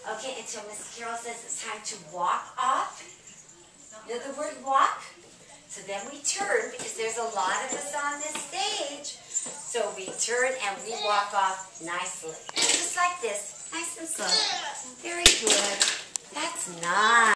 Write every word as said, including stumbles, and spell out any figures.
Okay, until Miss Carol says it's time to walk off. You know the word walk? So then we turn, because there's a lot of us on this stage. So we turn and we walk off nicely. Just like this. Nice and slow. Very good. That's nice.